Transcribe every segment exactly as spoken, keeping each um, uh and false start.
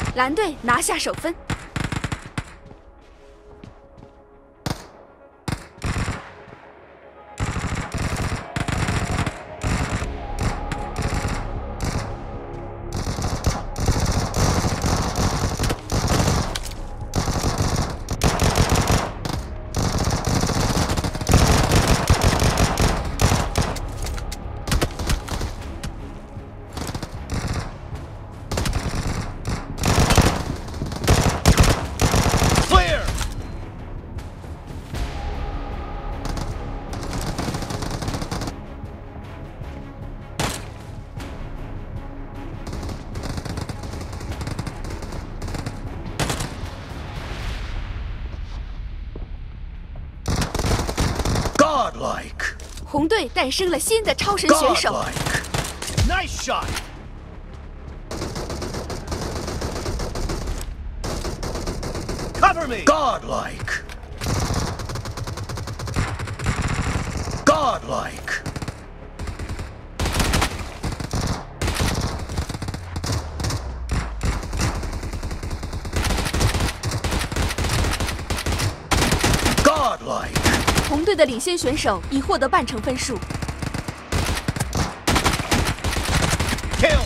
蓝队拿下首分。 Godlike. 红队诞生了新的超神选手。 Godlike. Nice shot. Cover me. Godlike. Godlike. Godlike. 红队的领先选手已获得半程分数。 Kill.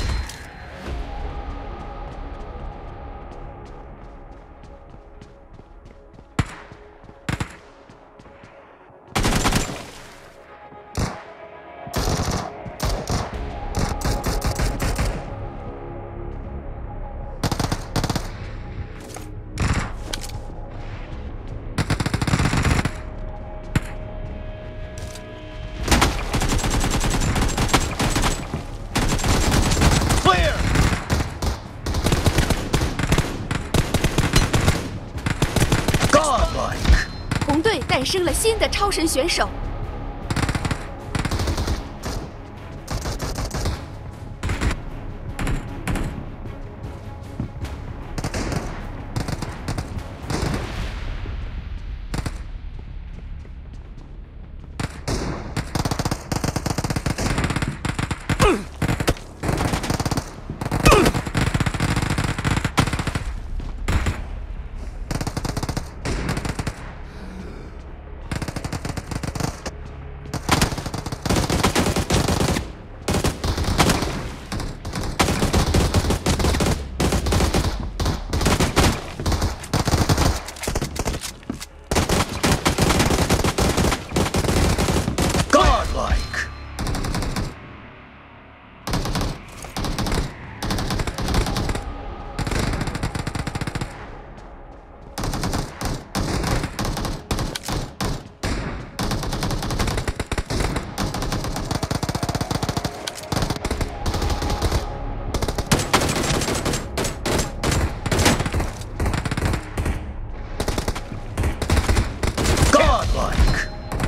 Godlike. 红队诞生了新的超神选手。 Godlike. Godlike.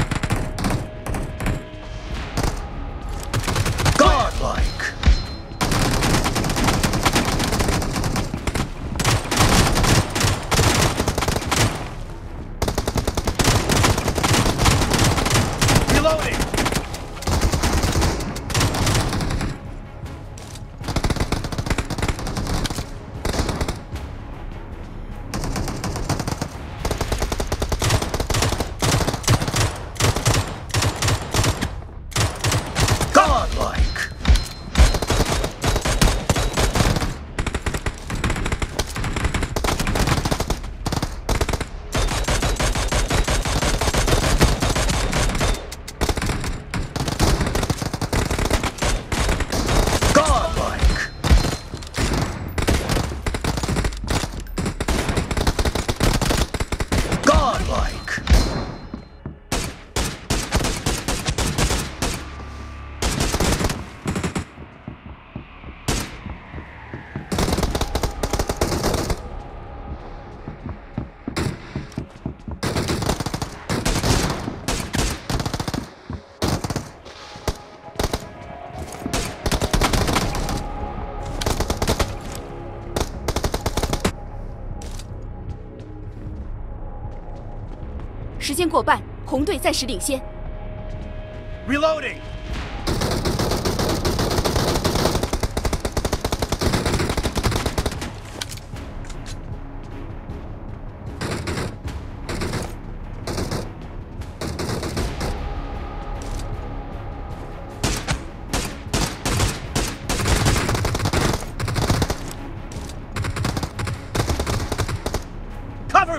Godlike. Reloading. Godlike. Godlike. Godlike. Reloading. 时间过半，红队暂时领先。 Reloading.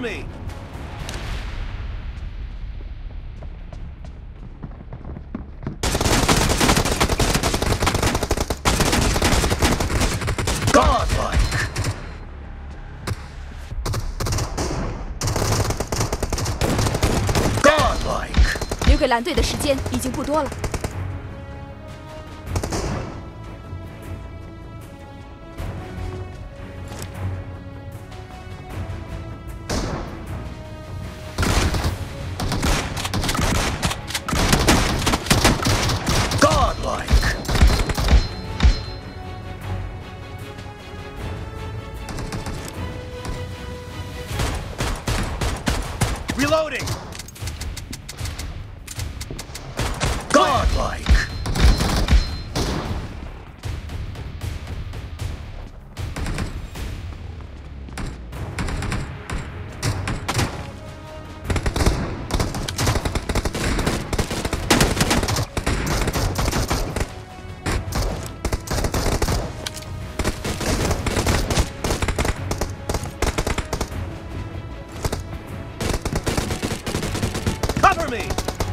me! Godlike! Godlike! 留给蓝队的时间已经不多了。 Reloading! Godlike! Cover me!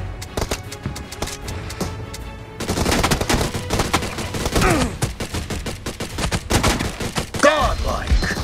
Godlike!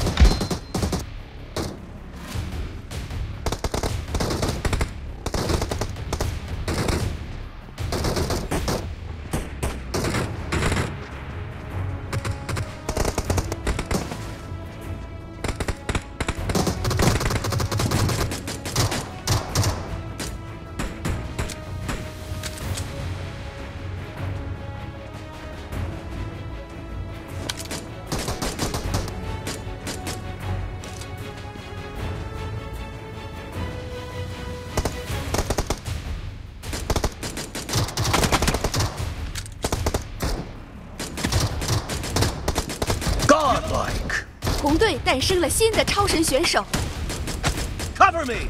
Godlike! 红队诞生了新的超神选手。 Cover me!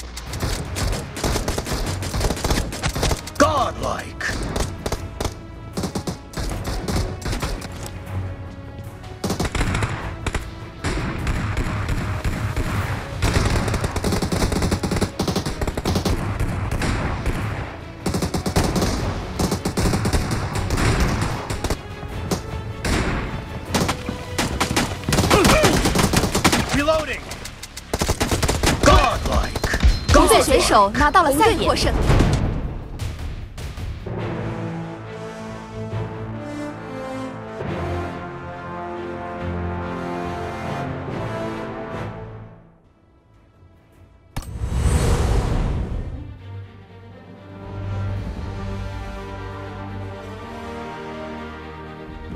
Godlike! Reloading! Godlike! 红队选手拿到了赛点获胜。